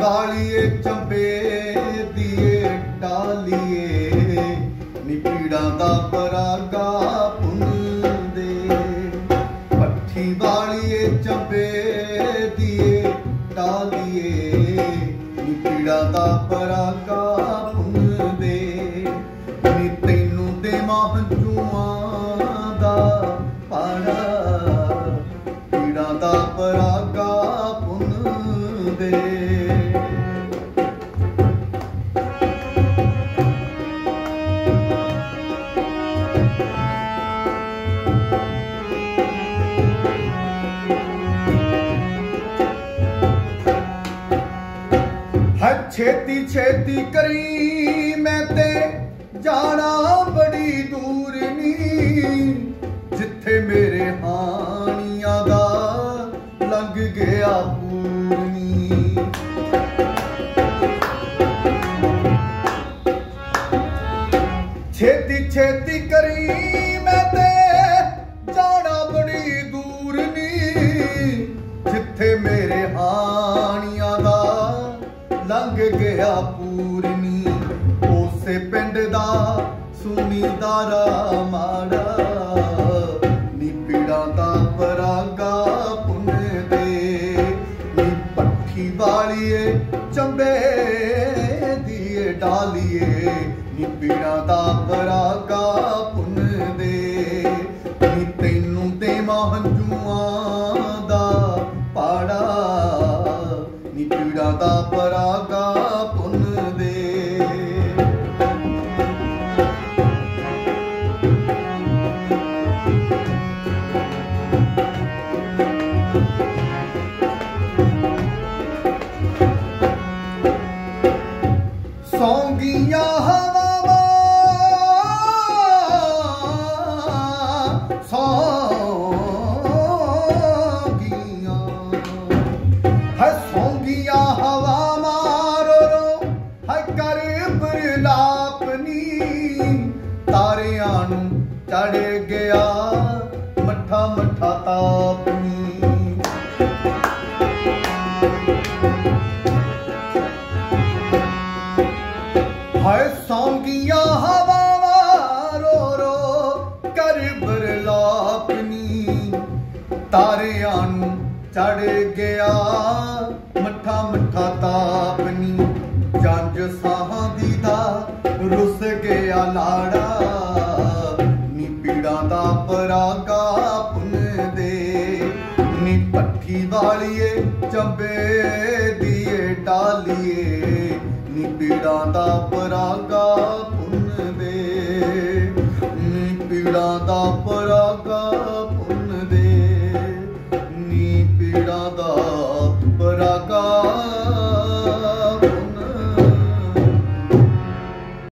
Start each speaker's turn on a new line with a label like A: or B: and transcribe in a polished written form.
A: ਵਾਲੀਏ ਚੰਬੇ ਦੀਏ ਟਾਲੀਏ ਨੀ ਪੀੜਾਂ ਦਾ ਪਰਾਗਾ ਪੁੰਦੇ। ਪੱਠੀ ਵਾਲੀਏ ਚੰਬੇ ਦੀਏ ਟਾਲੀਏ ਨੀ ਪੀੜਾਂ ਦਾ ਪਰਾਗਾ ਪੁੰਦੇ। ਨੀ ਤੈਨੂੰ ਦੇਵਾਂ ਹੰਝੂਆਂ ਦਾ ਪਾੜਾ ਪੀੜਾਂ ਦਾ ਪਰਾਗਾ ਪੁੰਦੇ। छेती छेती करी मैं ते जाना बड़ी दूर नी जिथे मेरे हानियां दा लंघ गया पूरनी। छेती छेती करी मैं ते जाना बड़ी दूर नी जिथे मेरे हानियां दा लंघ गया पूरनी। उसे पिंड दा सुनीदारा माड़ा नी पीड़ां दा परागा पुंदे। नी पट्ठी वालीए चंबे दिए डालीए नी पीड़ां दा परागा पुंदे। नी तैनू देवां हंझूआं दा पाड़ा नी पीड़ां दा परागा पुंदे। सौंगियां हवावां सौंगियां है सौंगियां हवा मारो है कर बरलापनी। तारियां नू चढ़ गया मठा मठा तापनी। हाय सौंगियां हवावां रो रो कर बरलापनी। तारियां नू चढ़ गया मठा मठा तापनी। जंज साहां दी दा रुस गया लाड़ा नी पीड़ां दा परागा पुंदे। नी पट्ठी वालीए चंबे दिए टालीए नी पीड़ां दा परागा पुंदे। नी पीड़ां दा परागा पुंदे। नी पीड़ां दा